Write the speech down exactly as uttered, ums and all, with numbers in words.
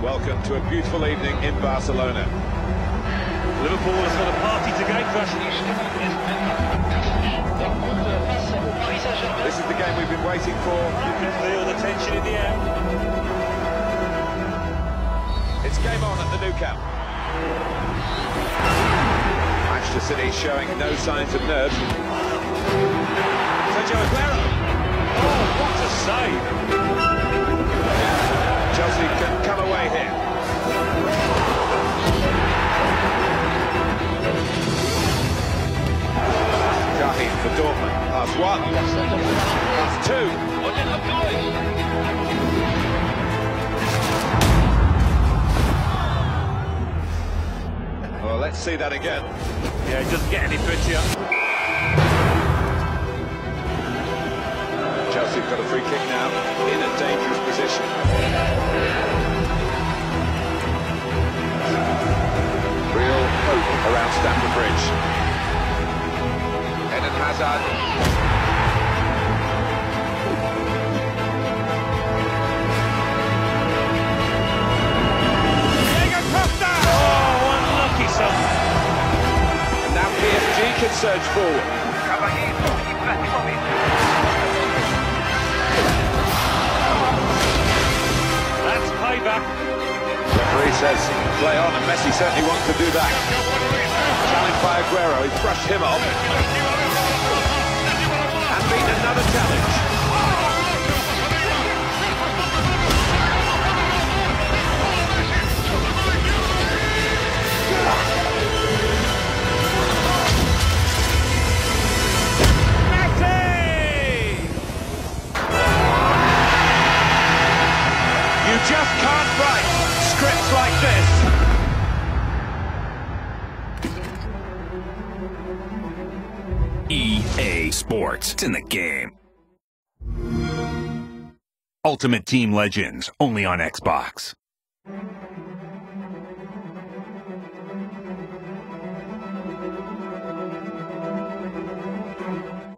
Welcome to a beautiful evening in Barcelona. Liverpool has got a party to gatecrash. This is the game we've been waiting for. You can feel the tension in the air. It's game on at the Nou Camp. Manchester City showing no signs of nerves. Sergio Aguero. Oh, what a save! Chelsea can come away here. Kahin for Dortmund. Pass one. Pass two. Well, let's see that again. Yeah, it doesn't get any prettier. Chelsea've got a free kick now, in a dangerous position. Real hope around Stamford Bridge. Eden Hazard. Diego Costa! Oh, unlucky son. And now P S G can surge forward. Payback. Referee says play on, and Messi certainly wants to do that. Challenged by Aguero, he's brushed him off. And beat another challenge. You just can't write scripts like this. E A Sports. It's in the game. Ultimate Team Legends, only on Xbox.